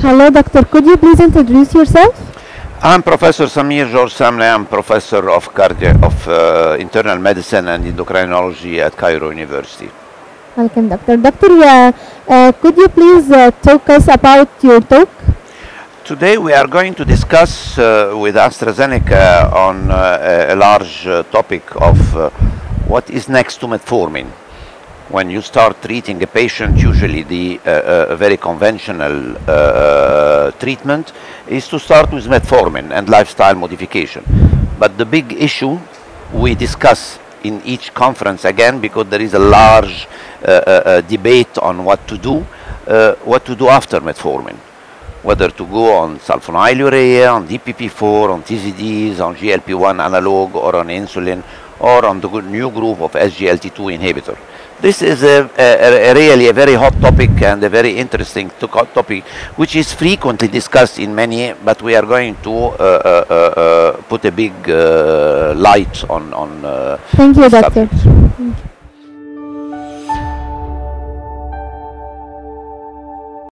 Hello, doctor. Could you please introduce yourself? I'm Professor Samir George Samny. I'm Professor of Internal Medicine and Endocrinology at Cairo University. Welcome, doctor. Doctor, could you please talk us about your talk? Today we are going to discuss with AstraZeneca on a large topic of what is next to metformin. When you start treating a patient, usually the very conventional treatment is to start with metformin and lifestyle modification. But the big issue we discuss in each conference again, because there is a large debate on what to do after metformin. Whether to go on sulfonylurea, on DPP-4, on TZDs, on GLP-1 analog, or on insulin, or on the new group of SGLT2 inhibitor. This is really a very hot topic and a very interesting topic, which is frequently discussed in many, but we are going to put a big light on Thank you, doctor.